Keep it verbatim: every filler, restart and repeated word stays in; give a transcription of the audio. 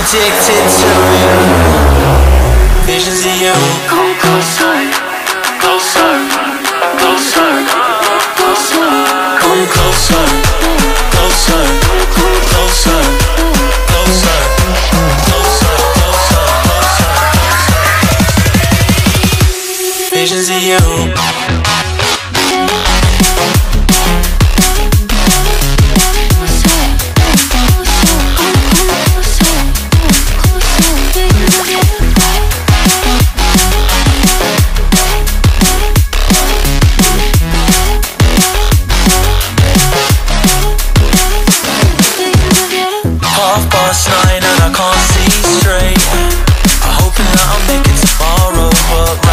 addicted to you. Visions of you. Come closer, closer, closer, closer. Come closer, closer, closer, closer, closer, closer, closer. Visions of you. Half past nine and I can't see straight. I'm hoping that I'll make it tomorrow, but